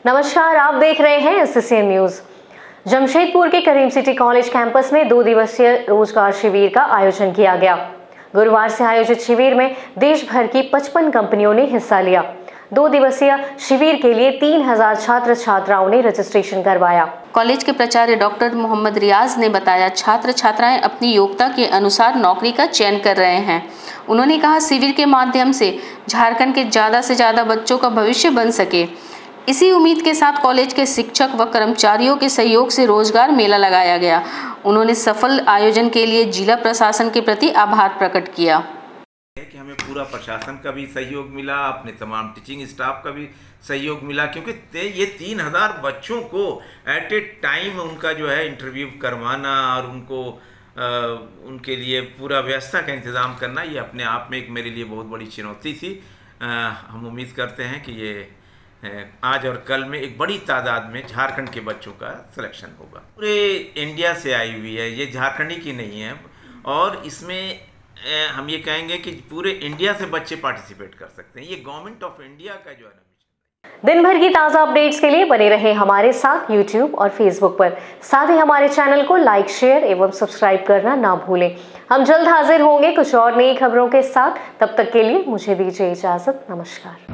नमस्कार, आप देख रहे हैं SCCN न्यूज। जमशेदपुर के करीम सिटी कॉलेज कैंपस में 2 दिवसीय रोजगार शिविर का आयोजन किया गया। गुरुवार से आयोजित शिविर में देश भर की 55 कंपनियों ने हिस्सा लिया। 2 दिवसीय शिविर के लिए 3000 छात्र छात्राओं ने रजिस्ट्रेशन करवाया। कॉलेज के प्राचार्य डॉक्टर मोहम्मद रियाज ने बताया, छात्र छात्राएं अपनी योग्यता के अनुसार नौकरी का चयन कर रहे हैं। उन्होंने कहा, शिविर के माध्यम से झारखंड के ज़्यादा से ज़्यादा बच्चों का भविष्य बन सके। इसी उम्मीद के साथ कॉलेज के शिक्षक व कर्मचारियों के सहयोग से रोजगार मेला लगाया गया। उन्होंने सफल आयोजन के लिए जिला प्रशासन के प्रति आभार प्रकट किया। कि हमें पूरा प्रशासन का भी सहयोग मिला, अपने तमाम टीचिंग स्टाफ का भी सहयोग मिला, क्योंकि ये 3000 बच्चों को एट ए टाइम उनका जो है इंटरव्यू करवाना और उनको उनके लिए पूरा व्यवस्था का इंतज़ाम करना, ये अपने आप में एक मेरे लिए बहुत बड़ी चुनौती थी। हम उम्मीद करते हैं कि ये आज और कल में एक बड़ी तादाद में झारखंड के बच्चों का सिलेक्शन होगा। पूरे इंडिया से आई हुई है, ये झारखंडी की नहीं है, और इसमें हम ये कहेंगे कि पूरे इंडिया से बच्चे पार्टिसिपेट कर सकते हैं। ये गवर्नमेंट ऑफ इंडिया का जो है ना। दिन भर की ताज़ा अपडेट्स के लिए बने रहे हमारे साथ YouTube और Facebook पर। साथ ही हमारे चैनल को लाइक, शेयर एवं सब्सक्राइब करना ना भूलें। हम जल्द हाजिर होंगे कुछ और नई खबरों के साथ। तब तक के लिए मुझे दीजिए इजाजत। नमस्कार।